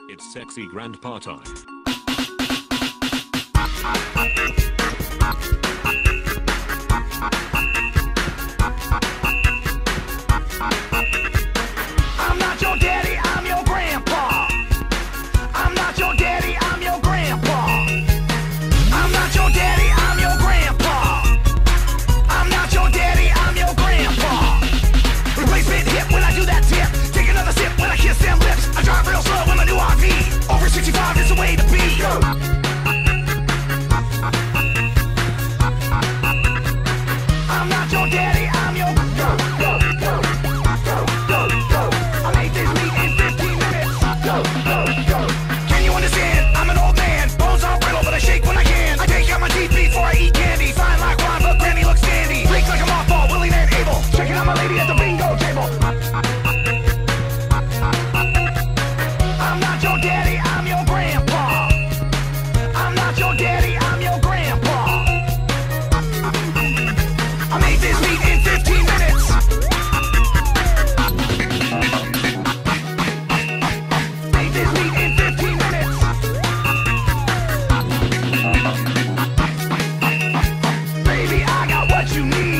It's sexy grandpa time. I'm not your daddy, I'm your grandpa. I'm not your daddy, I'm your grandpa. I'm not your daddy, I'm your grandpa. I'm not your daddy, I'm your grandpa. Replacement hip when I do that tip. Take another sip when I kiss them lips. I drive real slow with my new RV. Over 65 is the way to be. I'm not your daddy, I'm your I made this meat in 15 minutes. Can you understand? I'm an old man. Bones are brittle, but I shake when I can. I take out my teeth before I eat candy. Fine like wine, but Granny looks dandy. Freaks like a mothball, willing and able. Checking out my lady at the bingo table. I'm not your daddy, I'm your grandpa. I'm not your daddy, I'm your grandpa. I made this meat in 15 minutes. Made this meat in 15 minutes. Baby, I got what you need.